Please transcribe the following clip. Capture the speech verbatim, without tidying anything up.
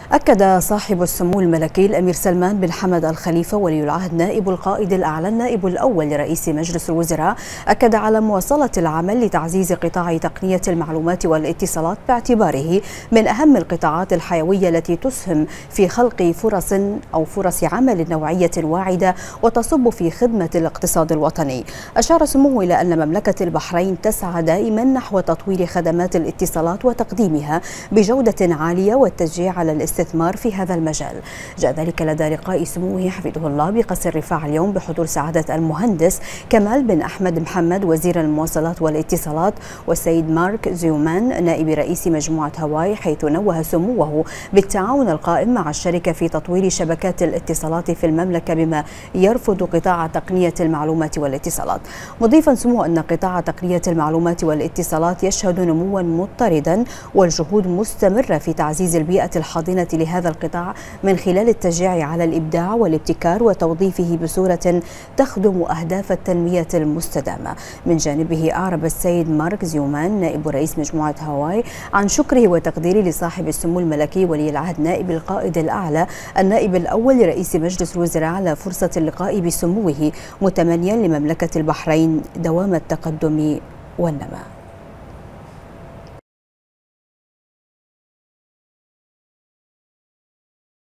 أكد صاحب السمو الملكي الأمير سلمان بن حمد الخليفة ولي العهد نائب القائد الأعلى النائب الأول لرئيس مجلس الوزراء أكد على مواصلة العمل لتعزيز قطاع تقنية المعلومات والاتصالات باعتباره من أهم القطاعات الحيوية التي تسهم في خلق فرص أو فرص عمل نوعية واعدة وتصب في خدمة الاقتصاد الوطني. أشار سموه إلى أن مملكة البحرين تسعى دائما نحو تطوير خدمات الاتصالات وتقديمها بجودة عالية والتشجيع على الاستثمار في هذا المجال. جاء ذلك لدى لقاء سموه حفظه الله بقصر رفاع اليوم بحضور سعادة المهندس كمال بن أحمد محمد وزير المواصلات والاتصالات والسيد مارك زيومان نائب رئيس مجموعة هواي، حيث نوه سموه بالتعاون القائم مع الشركة في تطوير شبكات الاتصالات في المملكة بما يرفض قطاع تقنية المعلومات والاتصالات، مضيفا سموه أن قطاع تقنية المعلومات والاتصالات يشهد نموا مضطردا والجهود مستمرة في تعزيز البيئة الحاضنة لهذا القطاع من خلال التشجيع على الإبداع والابتكار وتوظيفه بصورة تخدم أهداف التنمية المستدامة. من جانبه أعرب السيد مارك زيومان نائب رئيس مجموعة هواي عن شكره وتقديره لصاحب السمو الملكي ولي العهد نائب القائد الأعلى النائب الأول لرئيس مجلس الوزراء على فرصة اللقاء بسموه، متمنيا لمملكة البحرين دوام التقدم والنماء.